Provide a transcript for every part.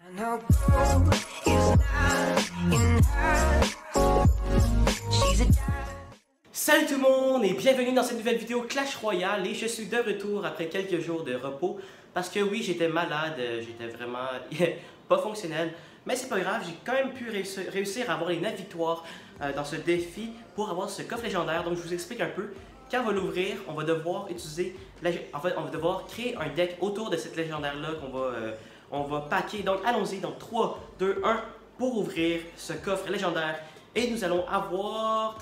Salut tout le monde et bienvenue dans cette nouvelle vidéo Clash Royale et je suis de retour après quelques jours de repos parce que oui, j'étais malade, j'étais vraiment pas fonctionnel, mais c'est pas grave, j'ai quand même pu réussir à avoir les 9 victoires dans ce défi pour avoir ce coffre légendaire. Donc je vous explique un peu. Quand on va l'ouvrir, on va devoir utiliser, en fait on va devoir créer un deck autour de cette légendaire là on va packer. Donc allons-y, donc 3, 2, 1 pour ouvrir ce coffre légendaire. Et nous allons avoir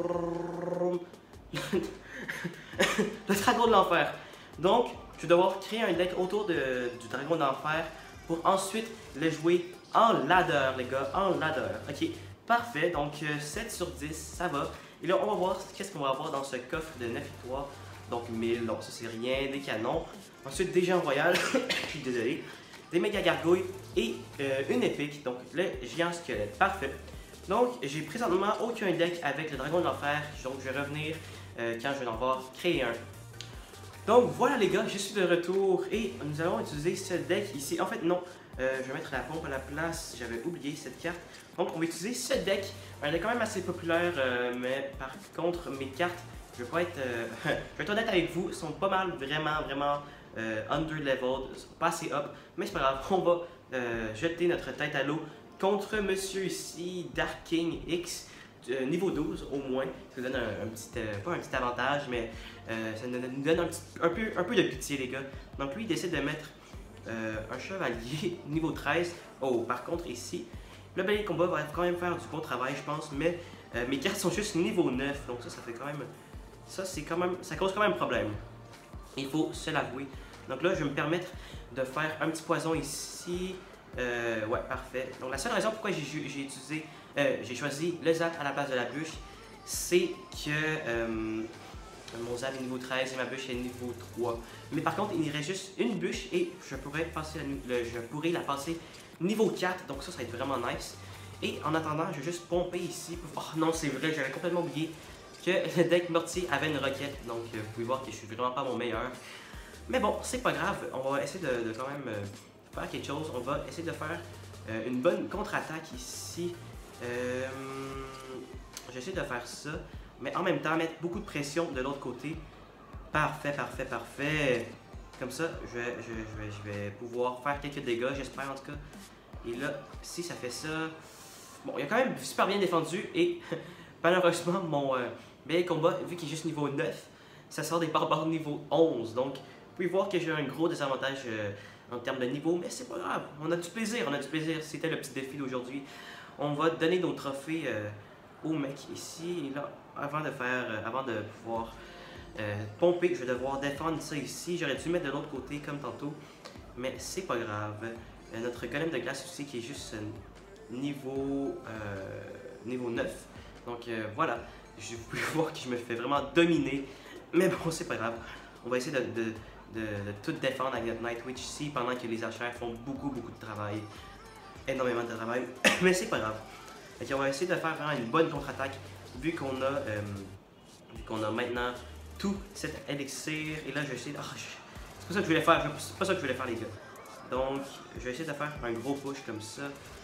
le dragon de l'enfer. Donc, je vais devoir créer un deck autour du dragon de l'enfer pour ensuite le jouer en ladder, les gars, en ladder. Ok, parfait. Donc, 7 sur 10, ça va. Et là, on va voir qu'est-ce qu'on va avoir dans ce coffre de 9 victoires. Donc, 1000, donc ça c'est rien, des canons. Ensuite, des géants royales, je suis désolé. Des méga gargouilles et une épique. Donc, le géant squelette, parfait. Donc, j'ai présentement aucun deck avec le dragon de l'enfer, donc je vais revenir quand je vais en avoir créé un. Donc voilà les gars, je suis de retour et nous allons utiliser ce deck ici. En fait non, je vais mettre la pompe à la place, j'avais oublié cette carte. Donc on va utiliser ce deck, un deck quand même assez populaire, mais par contre mes cartes, je vais pas être, je vais être honnête avec vous, sont pas mal vraiment under-leveled, pas assez up, mais c'est pas grave, on va jeter notre tête à l'eau contre monsieur ici, Dark King X, niveau 12 au moins. Ça nous donne un petit, pas un petit avantage, mais ça nous donne un peu de pitié les gars. Donc lui il décide de mettre un chevalier niveau 13. Oh, par contre ici, le balai de combat va quand même faire du bon travail je pense, mais mes cartes sont juste niveau 9, donc ça fait quand même, ça cause quand même problème. Il faut se l'avouer. Donc là je vais me permettre de faire un petit poison ici. Ouais, parfait. Donc la seule raison pourquoi j'ai choisi le zap à la place de la bûche, c'est que mon zap est niveau 13 et ma bûche est niveau 3. Mais par contre, il me reste juste une bûche et je pourrais la passer niveau 4. Donc ça va être vraiment nice. Et en attendant, je vais juste pomper ici. Oh non, c'est vrai, j'avais complètement oublié que le deck mortier avait une roquette. Donc vous pouvez voir que je suis vraiment pas mon meilleur. Mais bon, c'est pas grave. On va essayer de quand même faire quelque chose. On va essayer de faire une bonne contre-attaque ici. J'essaie de faire ça, mais en même temps mettre beaucoup de pression de l'autre côté. Parfait. Comme ça, je vais pouvoir faire quelques dégâts, j'espère en tout cas. Et là, si ça fait ça... Bon, il a quand même super bien défendu et malheureusement, mon meilleur combat, vu qu'il est juste niveau 9, ça sort des barbares niveau 11. Donc, vous pouvez voir que j'ai un gros désavantage en termes de niveau, mais c'est pas grave, on a du plaisir, c'était le petit défi d'aujourd'hui. On va donner nos trophées au mec ici, et là, avant de pouvoir pomper, je vais devoir défendre ça ici. J'aurais dû mettre de l'autre côté comme tantôt, mais c'est pas grave. Notre golem de glace aussi qui est juste niveau 9, donc voilà, vous pouvez voir que je me fais vraiment dominer, mais bon, c'est pas grave. On va essayer de tout défendre avec notre Nightwitch ici pendant que les archères font beaucoup de travail. Énormément de travail. Mais c'est pas grave. Donc on va essayer de faire vraiment une bonne contre-attaque vu qu'on a maintenant tout cet élixir. Et là je vais essayer. Oh, c'est pas ça que je voulais faire. C'est pas ça que je voulais faire les gars. Donc je vais essayer de faire un gros push comme ça.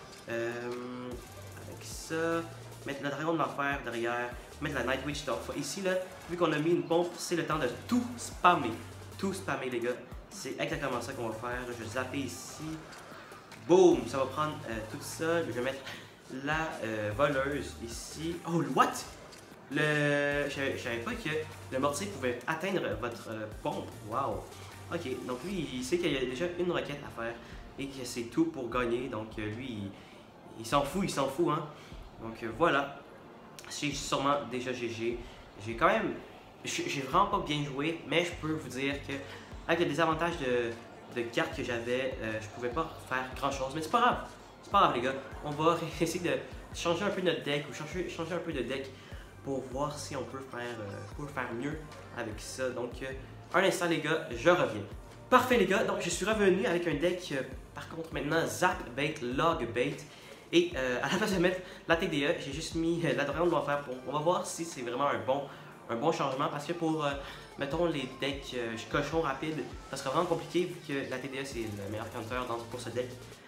Avec ça. Mettre le dragon de l'enfer derrière. Mettre la Nightwitch donc ici là, vu qu'on a mis une pompe, c'est le temps de tout spammer. Tout spammer les gars. C'est exactement ça qu'on va faire. Je vais zapper ici. Boom! Ça va prendre tout ça. Je vais mettre la voleuse ici. Oh, what? Je savais pas que le mortier pouvait atteindre votre pompe. Wow! Ok, donc lui, il sait qu'il y a déjà une requête à faire et que c'est tout pour gagner. Donc lui, il s'en fout, hein. Donc voilà. C'est sûrement déjà GG. J'ai quand même... J'ai vraiment pas bien joué, mais je peux vous dire que avec le désavantage de cartes que j'avais, je pouvais pas faire grand chose. Mais c'est pas grave les gars. On va essayer de changer un peu notre deck ou changer un peu de deck pour voir si on peut faire mieux avec ça. Donc un instant les gars, je reviens. Parfait les gars, donc je suis revenu avec un deck par contre maintenant Zap Bait, Log Bait. Et à la place de mettre la TDE, j'ai juste mis la dragon de l'enfer. On va voir si c'est vraiment un bon changement parce que pour, mettons, les decks cochon rapide, ça serait vraiment compliqué vu que la TDE c'est le meilleur counter pour ce deck.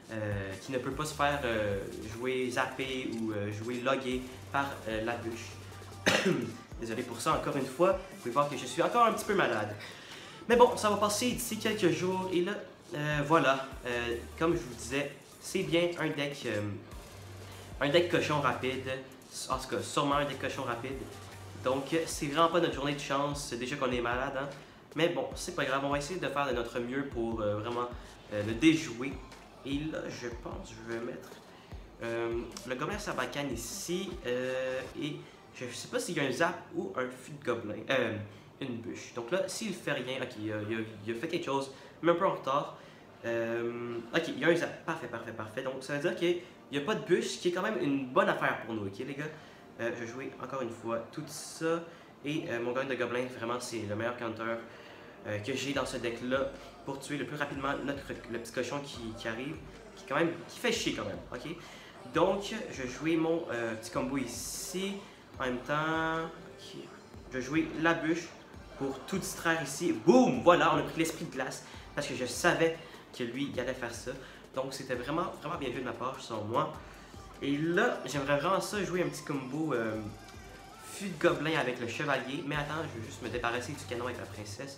qui ne peut pas se faire jouer zappé ou jouer logué par la bûche. Désolé pour ça encore une fois, vous pouvez voir que je suis encore un petit peu malade. Mais bon, ça va passer d'ici quelques jours et là, voilà, comme je vous disais, c'est bien un deck cochon rapide, en tout cas sûrement un deck cochon rapide. Donc c'est vraiment pas notre journée de chance, déjà qu'on est malade, hein. Mais bon, c'est pas grave, on va essayer de faire de notre mieux pour vraiment le déjouer. Et là, je pense, je vais mettre le gobelin Sarbacane ici, et je sais pas s'il y a un zap ou un fût de gobelin, une bûche. Donc là, s'il fait rien, ok, il a fait quelque chose, mais un peu en retard. Ok, il y a un zap, parfait, parfait, parfait. Donc ça veut dire qu'il n'y a pas de bûche, ce qui est quand même une bonne affaire pour nous, ok les gars. Je vais jouer encore une fois tout ça, et mon gobelin de gobelin, vraiment c'est le meilleur counter que j'ai dans ce deck là pour tuer le plus rapidement le petit cochon qui arrive, qui fait chier quand même, ok. Donc je vais jouer mon petit combo ici, en même temps, okay. Je vais jouer la bûche pour tout distraire ici, boum, voilà, on a pris l'esprit de glace, parce que je savais que lui, il allait faire ça, donc c'était vraiment, vraiment bien vu de ma part, selon moi. Et là, j'aimerais vraiment ça jouer un petit combo fût de gobelin avec le chevalier, mais attends, je vais juste me débarrasser du canon avec la princesse.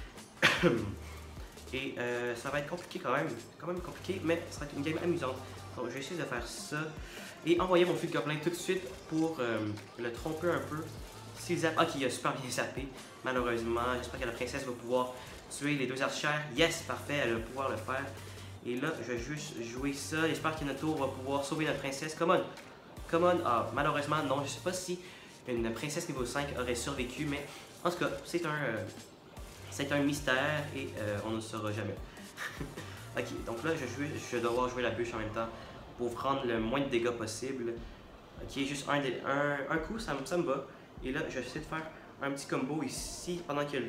Et ça va être compliqué quand même compliqué, mais ça va être une game amusante. Donc je vais essayer de faire ça et envoyer mon fût de gobelin tout de suite pour le tromper un peu. S'il zappe, ok, il a super bien zappé, malheureusement. J'espère que la princesse va pouvoir tuer les deux archères. Yes, parfait, elle va pouvoir le faire. Et là, je vais juste jouer ça. J'espère que notre tour va pouvoir sauver notre princesse. Come on, come on. Ah, malheureusement, non, je sais pas si une princesse niveau 5 aurait survécu, mais en tout cas, c'est un mystère et on ne le saura jamais. Ok, donc là, je vais devoir jouer la bûche en même temps pour prendre le moins de dégâts possible. Ok, juste un coup, ça me va. Et là, je vais essayer de faire un petit combo ici pendant que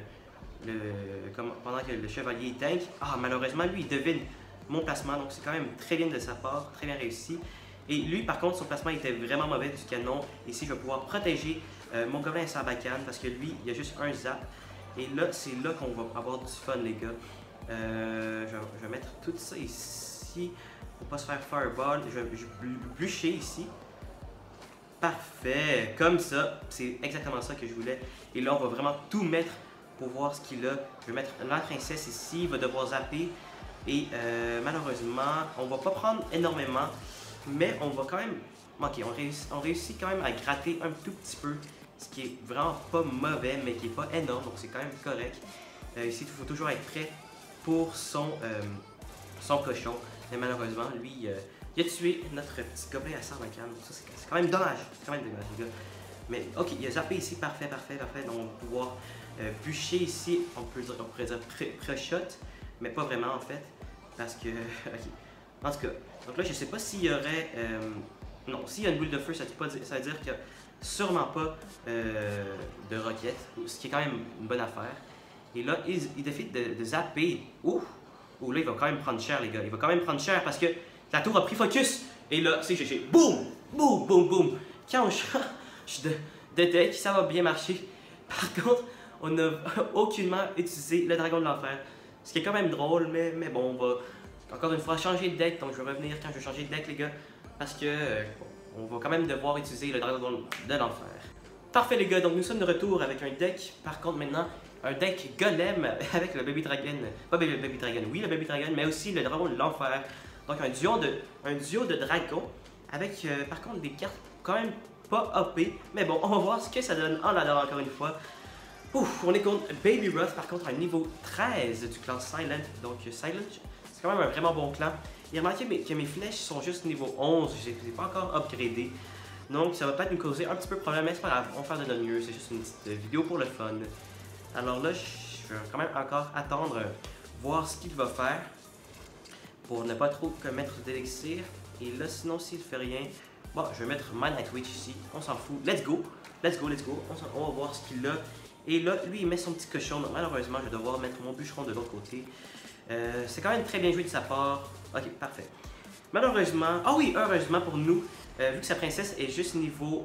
pendant que le chevalier tank. Ah, malheureusement, lui, il devine mon placement, donc c'est quand même très bien de sa part, très bien réussi. Et lui, par contre, son placement était vraiment mauvais du canon. Ici, je vais pouvoir protéger mon gobelin Sarbacane parce que lui, il y a juste un zap. Et là, c'est là qu'on va avoir du fun, les gars. Je vais mettre tout ça ici pour pas se faire fireball. Je vais bûcher ici. Parfait, comme ça, c'est exactement ça que je voulais. Et là, on va vraiment tout mettre pour voir ce qu'il a. Je vais mettre la princesse ici, il va devoir zapper. Et malheureusement, on va pas prendre énormément, mais on va quand même... Ok, on réussit quand même à gratter un tout petit peu, ce qui est vraiment pas mauvais, mais qui est pas énorme, donc c'est quand même correct. Ici, il faut toujours être prêt pour son cochon. Mais malheureusement, lui... il a tué notre petit gobelin à Sarbacane. Ça, c'est quand même dommage. C'est quand même dommage, les gars. Mais ok, il a zappé ici. Parfait, parfait, parfait. Donc, on va pouvoir bûcher ici. On pourrait dire pré-shot. Mais pas vraiment, en fait. Parce que. Ok. En tout cas. Donc là, je sais pas s'il y aurait. Non, s'il y a une boule de feu, ça veut dire qu'il n'y a sûrement pas de roquette. Ce qui est quand même une bonne affaire. Et là, il décide de zapper. Ouh! Ouh, là, il va quand même prendre cher, les gars. Il va quand même prendre cher parce que. La tour a pris focus et là, c'est GG. Boum! Boum! Boum! Boum! Quand on change de deck, ça va bien marcher. Par contre, on n'a aucunement utilisé le dragon de l'enfer. Ce qui est quand même drôle, mais bon, on va encore une fois changer de deck. Donc je vais revenir quand je vais changer de deck, les gars. Parce que on va quand même devoir utiliser le dragon de l'enfer. Parfait, les gars. Donc nous sommes de retour avec un deck. Par contre, maintenant, un deck golem avec le baby dragon. Pas le baby dragon, oui, le baby dragon, mais aussi le dragon de l'enfer. Donc un duo de dragons avec par contre des cartes quand même pas OP. Mais bon, on va voir ce que ça donne en ladder encore une fois. Ouf, on est contre Baby Ruth par contre à un niveau 13 du clan Silent. Donc Silent, c'est quand même un vraiment bon clan. Et remarquez que mes flèches sont juste niveau 11, je les ai pas encore upgradées. Donc ça va peut-être nous causer un petit peu de problème, mais c'est pas grave, on va faire de notre mieux, c'est juste une petite vidéo pour le fun. Alors là, je vais quand même encore attendre, voir ce qu'il va faire. Pour ne pas trop mettre d'élixir. Et là, sinon, s'il fait rien, bon, je vais mettre My Night Witch ici. On s'en fout. Let's go. Let's go, let's go. On va voir ce qu'il a. Et là, lui, il met son petit cochon. Donc, malheureusement, je vais devoir mettre mon bûcheron de l'autre côté. C'est quand même très bien joué de sa part. Ok, parfait. Malheureusement, ah oui, heureusement pour nous, vu que sa princesse est juste niveau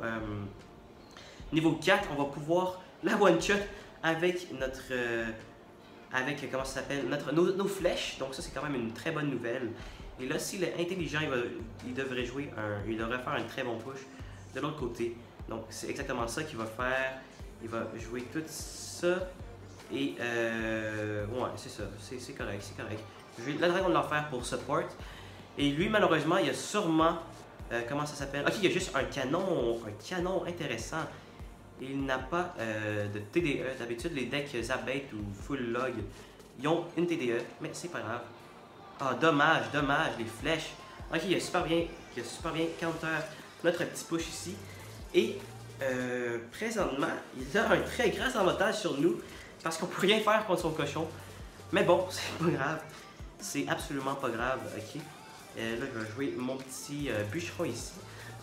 4, on va pouvoir la one-shot avec comment ça s'appelle, nos flèches. Donc ça, c'est quand même une très bonne nouvelle. Et là, s'il est intelligent, il devrait il devrait faire un très bon push de l'autre côté. Donc c'est exactement ça qu'il va faire. Il va jouer tout ça. Et ouais, c'est ça, c'est correct, c'est correct. Je vais le dragon de l'enfer pour support. Et lui, malheureusement, il a sûrement. Comment ça s'appelle? Ok, il y a juste un canon intéressant. Il n'a pas de TDE. D'habitude, les decks Zabate ou Full Log, ils ont une TDE, mais c'est pas grave. Ah, dommage, les flèches. Ok, il a super bien counter notre petit push ici. Et présentement, il a un très grand avantage sur nous parce qu'on peut rien faire contre son cochon. Mais bon, c'est pas grave. C'est absolument pas grave, ok? Là, je vais jouer mon petit bûcheron ici.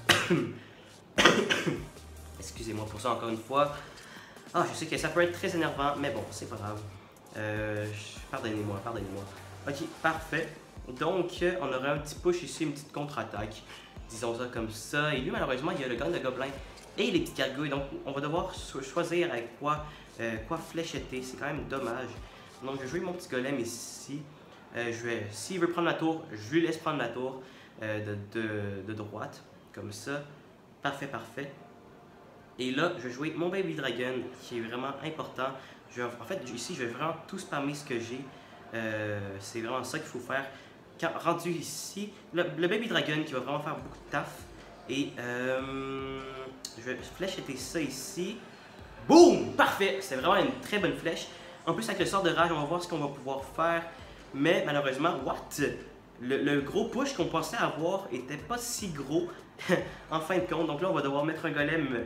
Excusez-moi pour ça encore une fois. Ah, je sais que ça peut être très énervant, mais bon, c'est pas grave. Pardonnez-moi. Ok, parfait. Donc, on aura un petit push ici, une petite contre-attaque. Disons ça comme ça. Et lui, malheureusement, il y a le gun de gobelin et les petites gargouilles. Donc, on va devoir choisir avec quoi fléchetter. C'est quand même dommage. Donc, je vais jouer mon petit golem ici. S'il veut prendre la tour, je lui laisse prendre la tour de droite. Comme ça. Parfait. Et là, je vais jouer mon Baby Dragon, qui est vraiment important. En fait, ici, je vais vraiment tout spammer ce que j'ai. C'est vraiment ça qu'il faut faire. Rendu ici, le Baby Dragon qui va vraiment faire beaucoup de taf. Et je vais fléchetter ça ici. Boum! Parfait! C'est vraiment une très bonne flèche. En plus, avec le sort de rage, on va voir ce qu'on va pouvoir faire. Mais malheureusement, le gros push qu'on pensait avoir était pas si gros en fin de compte. Donc là, on va devoir mettre un golem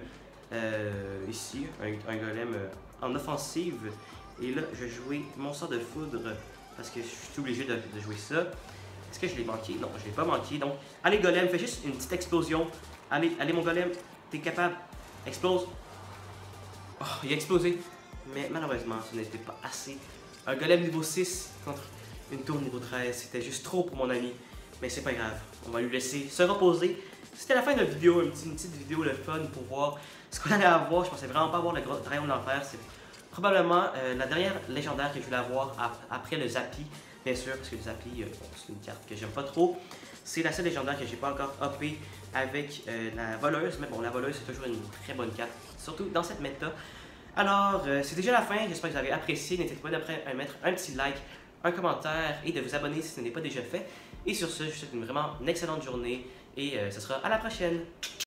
ici, un golem en offensive. Et là, je vais jouer mon sort de foudre parce que je suis obligé de jouer ça. Est-ce que je l'ai manqué? Non, je ne l'ai pas manqué. Donc, allez golem, fais juste une petite explosion. Allez mon golem, t'es capable. Explose. Oh, il a explosé. Mais malheureusement, ce n'était pas assez. Un golem niveau 6 contre une tour niveau 13, c'était juste trop pour mon ami. Mais c'est pas grave, on va lui laisser se reposer. C'était la fin de la vidéo, une petite vidéo le fun pour voir ce qu'on allait avoir. Je pensais vraiment pas avoir le dragon de l'enfer. C'est probablement la dernière légendaire que je voulais avoir après le Zappy. Bien sûr, parce que le Zappy, c'est une carte que j'aime pas trop. C'est la seule légendaire que j'ai pas encore hoppé avec la voleuse. Mais bon, la voleuse, c'est toujours une très bonne carte, surtout dans cette méta. Alors, c'est déjà la fin. J'espère que vous avez apprécié. N'hésitez pas à mettre un petit like, un commentaire et de vous abonner si ce n'est pas déjà fait. Et sur ce, je vous souhaite vraiment une excellente journée et ce sera à la prochaine.